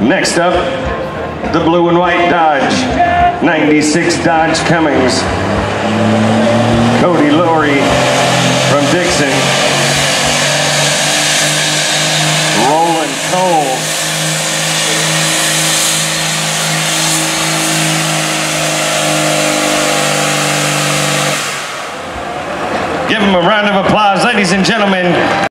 Next up, the blue and white Dodge, 96 Dodge Cummins. Cody Laurie from Dixon. Roland Cole. Give him a round of applause, ladies and gentlemen.